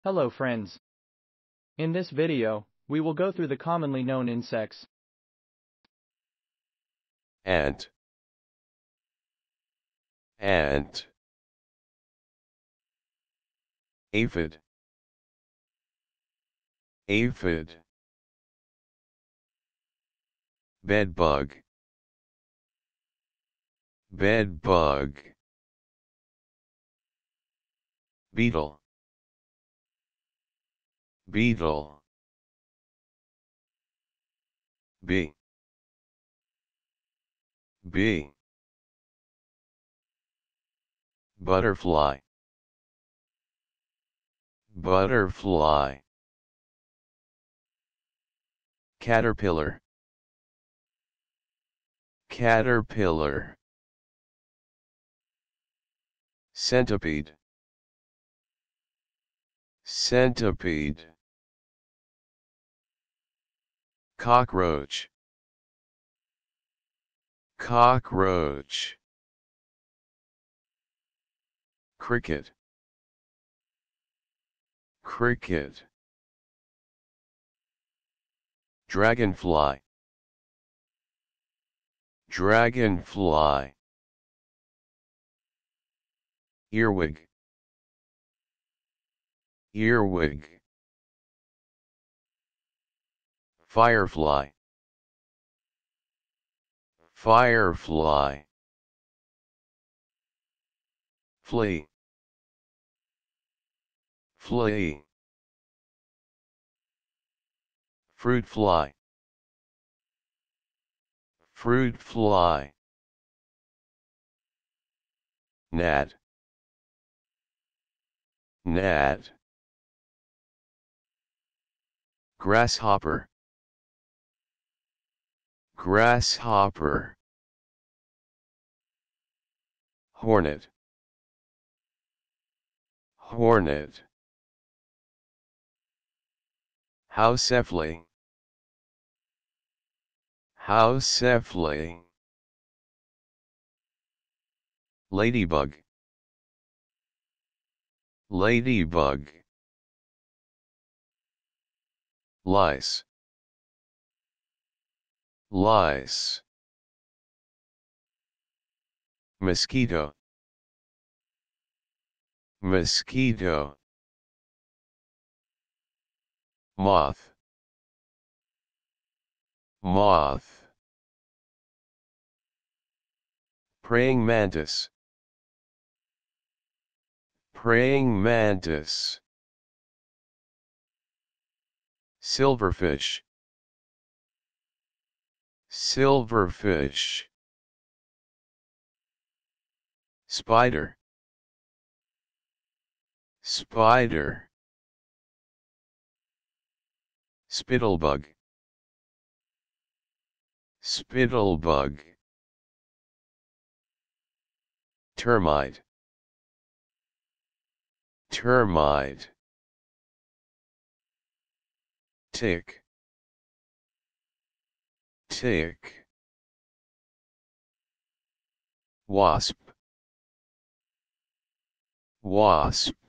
Hello friends. In this video, we will go through the commonly known insects. Ant, ant. Aphid, aphid. Bedbug, bedbug. Beetle, beetle. Bee, bee. Butterfly, butterfly. Caterpillar, caterpillar. Centipede, centipede. Cockroach, cockroach. Cricket, cricket. Dragonfly, dragonfly. Earwig, earwig. Firefly, firefly. Flea, flea. Fruit fly, fruit fly. Gnat, gnat. Grasshopper, grasshopper. Hornet, hornet. Housefly, housefly. Ladybug, ladybug. Lice, lice. Mosquito, mosquito. Moth, moth. Praying mantis, praying mantis. Silverfish, silverfish. Spider, spider. Spittlebug, spittlebug. Termite, termite. Tick, tick. Wasp, wasp.